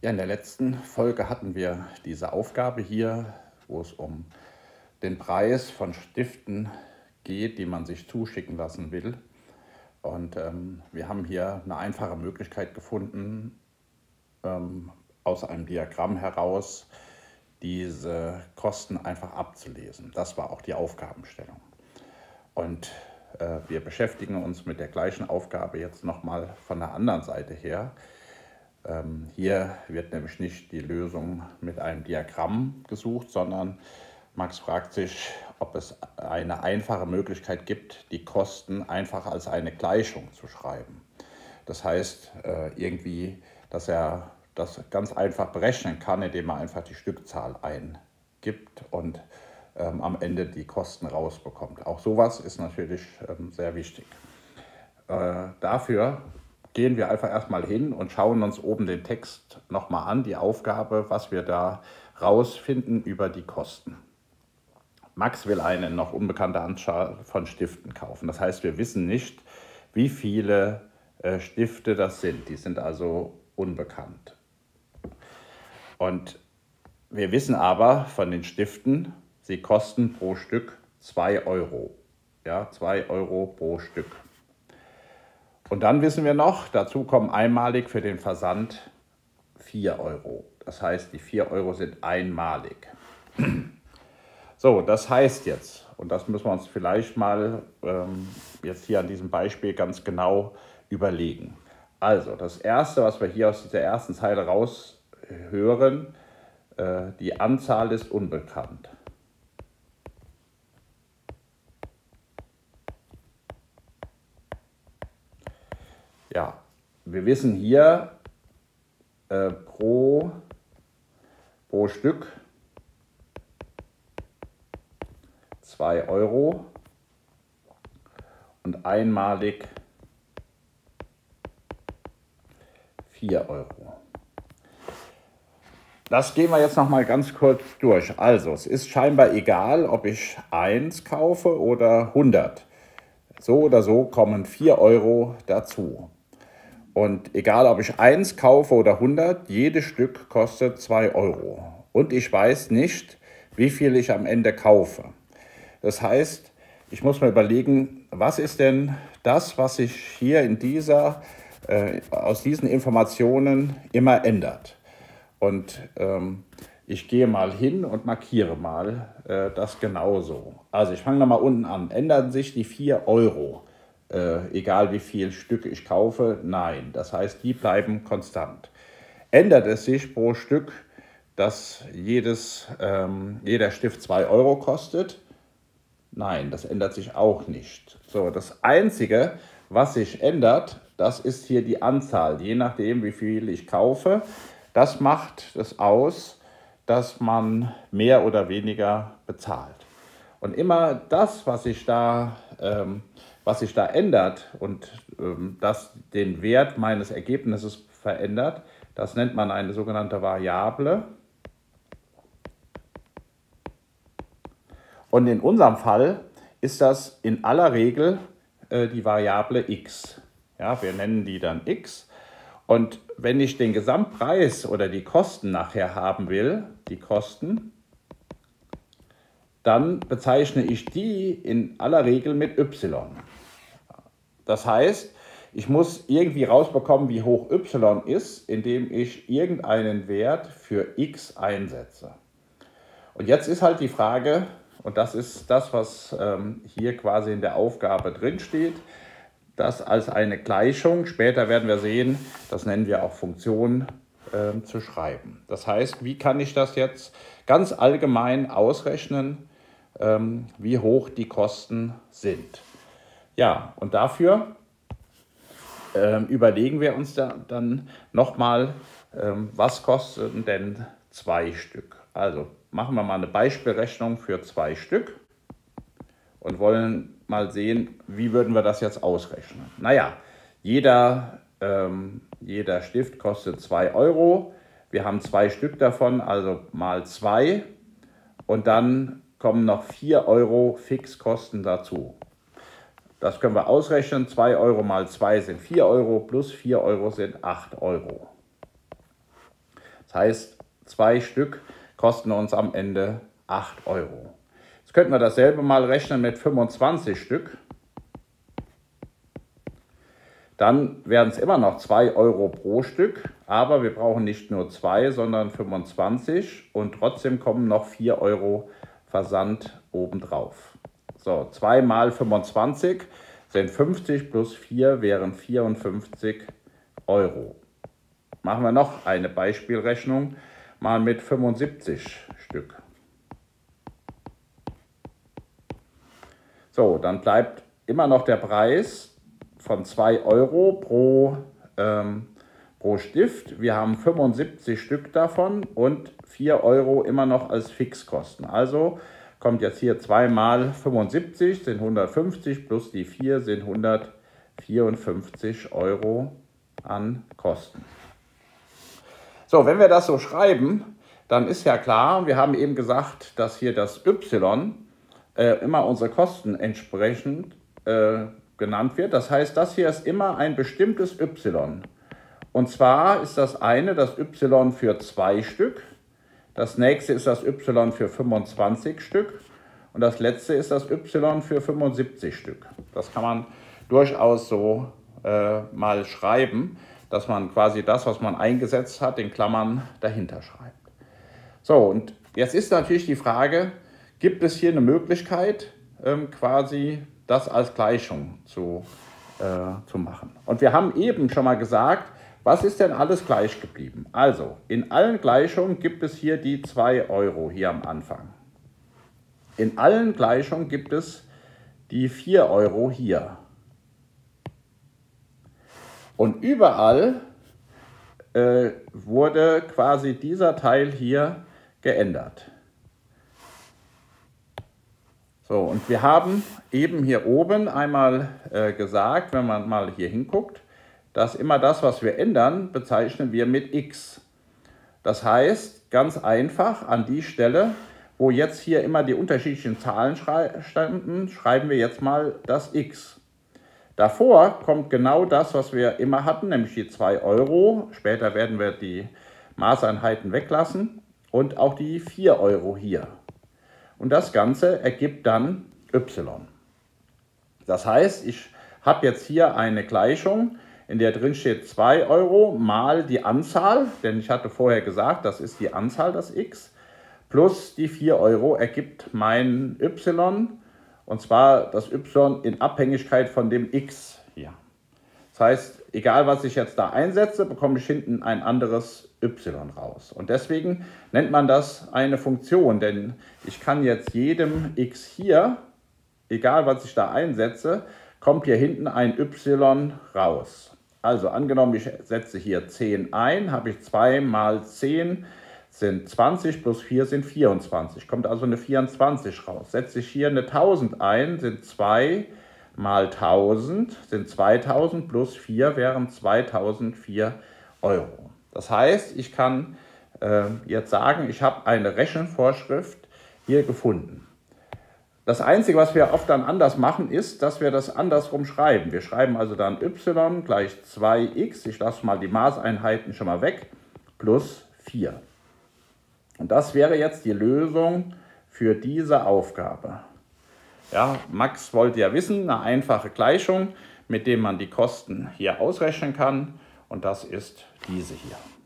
Ja, in der letzten Folge hatten wir diese Aufgabe hier, wo es um den Preis von Stiften geht, die man sich zuschicken lassen will. Und wir haben hier eine einfache Möglichkeit gefunden, aus einem Diagramm heraus diese Kosten einfach abzulesen. Das war auch die Aufgabenstellung. Und wir beschäftigen uns mit der gleichen Aufgabe jetzt nochmal von der anderen Seite her. Hier wird nämlich nicht die Lösung mit einem Diagramm gesucht, sondern Max fragt sich, ob es eine einfache Möglichkeit gibt, die Kosten einfach als eine Gleichung zu schreiben. Das heißt irgendwie, dass er das ganz einfach berechnen kann, indem er einfach die Stückzahl eingibt und am Ende die Kosten rausbekommt. Auch sowas ist natürlich sehr wichtig. Dafür gehen wir einfach erstmal hin und schauen uns oben den Text nochmal an, die Aufgabe, was wir da rausfinden über die Kosten. Max will eine noch unbekannte Anzahl von Stiften kaufen. Das heißt, wir wissen nicht, wie viele Stifte das sind. Die sind also unbekannt. Und wir wissen aber von den Stiften, sie kosten pro Stück 2 Euro. Ja, 2 Euro pro Stück. Und dann wissen wir noch, dazu kommen einmalig für den Versand 4 Euro. Das heißt, die 4 Euro sind einmalig. So, das heißt jetzt, und das müssen wir uns vielleicht mal jetzt hier an diesem Beispiel ganz genau überlegen. Also, das Erste, was wir hier aus dieser ersten Zeile raushören, die Anzahl ist unbekannt. Ja, wir wissen hier pro Stück 2 Euro und einmalig 4 Euro. Das gehen wir jetzt noch mal ganz kurz durch. Also, es ist scheinbar egal, ob ich 1 kaufe oder 100. So oder so kommen 4 Euro dazu. Und egal, ob ich 1 kaufe oder 100, jedes Stück kostet 2 Euro. Und ich weiß nicht, wie viel ich am Ende kaufe. Das heißt, ich muss mir überlegen, was ist denn das, was sich hier in aus diesen Informationen immer ändert. Und ich gehe mal hin und markiere mal das genauso. Also ich fange nochmal unten an. Ändern sich die 4 Euro? Egal wie viel Stück ich kaufe? Nein. Das heißt, die bleiben konstant. Ändert es sich pro Stück, dass jeder Stift 2 Euro kostet? Nein, das ändert sich auch nicht. So, das Einzige, was sich ändert, das ist hier die Anzahl. Je nachdem, wie viel ich kaufe, das macht es aus, dass man mehr oder weniger bezahlt. Und immer das, was sich da ändert und das den Wert meines Ergebnisses verändert, das nennt man eine sogenannte Variable. Und in unserem Fall ist das in aller Regel die Variable x. Ja, wir nennen die dann x. Und wenn ich den Gesamtpreis oder die Kosten nachher haben will, die Kosten, dann bezeichne ich die in aller Regel mit y. Das heißt, ich muss irgendwie rausbekommen, wie hoch y ist, indem ich irgendeinen Wert für x einsetze. Und jetzt ist halt die Frage, und das ist das, was hier quasi in der Aufgabe drin steht, das als eine Gleichung, später werden wir sehen, das nennen wir auch Funktion, zu schreiben. Das heißt, wie kann ich das jetzt ganz allgemein ausrechnen, wie hoch die Kosten sind? Ja, und dafür überlegen wir uns dann nochmal, was kosten denn 2 Stück? Also machen wir mal eine Beispielrechnung für 2 Stück und wollen mal sehen, wie würden wir das jetzt ausrechnen. Naja, jeder Stift kostet 2 Euro. Wir haben 2 Stück davon, also mal 2. Und dann kommen noch 4 Euro Fixkosten dazu. Das können wir ausrechnen. 2 Euro mal 2 sind 4 Euro, plus 4 Euro sind 8 Euro. Das heißt, 2 Stück kosten uns am Ende 8 Euro. Jetzt könnten wir dasselbe mal rechnen mit 25 Stück. Dann wären es immer noch 2 Euro pro Stück, aber wir brauchen nicht nur 2, sondern 25 und trotzdem kommen noch 4 Euro Versand obendrauf. So, 2 mal 25 sind 50 plus 4 wären 54 Euro. Machen wir noch eine Beispielrechnung, mal mit 75 Stück. So, dann bleibt immer noch der Preis von 2 Euro pro Stift. Wir haben 75 Stück davon und 4 Euro immer noch als Fixkosten. Also kommt jetzt hier 2 mal 75 sind 150 plus die 4 sind 154 Euro an Kosten. So, wenn wir das so schreiben, dann ist ja klar, wir haben eben gesagt, dass hier das Y immer unsere Kosten entsprechend genannt wird. Das heißt, das hier ist immer ein bestimmtes Y. Und zwar ist das eine das Y für 2 Stück, das nächste ist das Y für 25 Stück und das letzte ist das Y für 75 Stück. Das kann man durchaus so mal schreiben, dass man quasi das, was man eingesetzt hat, in Klammern dahinter schreibt. So, und jetzt ist natürlich die Frage, gibt es hier eine Möglichkeit, quasi das als Gleichung zu machen. Und wir haben eben schon mal gesagt, was ist denn alles gleich geblieben? Also, in allen Gleichungen gibt es hier die 2 Euro hier am Anfang. In allen Gleichungen gibt es die 4 Euro hier. Und überall wurde quasi dieser Teil hier geändert. So, und wir haben eben hier oben einmal gesagt, wenn man mal hier hinguckt, dass immer das, was wir ändern, bezeichnen wir mit x. Das heißt, ganz einfach an die Stelle, wo jetzt hier immer die unterschiedlichen Zahlen standen, schreiben wir jetzt mal das x. Davor kommt genau das, was wir immer hatten, nämlich die 2 Euro. Später werden wir die Maßeinheiten weglassen und auch die 4 Euro hier. Und das Ganze ergibt dann y. Das heißt, ich habe jetzt hier eine Gleichung, in der drin steht 2 Euro mal die Anzahl, denn ich hatte vorher gesagt, das ist die Anzahl, das x, plus die 4 Euro ergibt mein y, und zwar das y in Abhängigkeit von dem x hier. Das heißt, egal was ich jetzt da einsetze, bekomme ich hinten ein anderes y raus. Und deswegen nennt man das eine Funktion, denn ich kann jetzt jedem x hier, egal was ich da einsetze, kommt hier hinten ein y raus. Also angenommen, ich setze hier 10 ein, habe ich 2 mal 10 sind 20 plus 4 sind 24. Kommt also eine 24 raus. Setze ich hier eine 1000 ein, sind 2 mal 1000 sind 2000 plus 4 wären 2004 Euro. Das heißt, ich kann jetzt sagen, ich habe eine Rechenvorschrift hier gefunden. Das Einzige, was wir oft dann anders machen, ist, dass wir das andersrum schreiben. Wir schreiben also dann y gleich 2x, ich lasse mal die Maßeinheiten schon mal weg, plus 4. Und das wäre jetzt die Lösung für diese Aufgabe. Ja, Max wollte ja wissen, eine einfache Gleichung, mit der man die Kosten hier ausrechnen kann. Und das ist diese hier.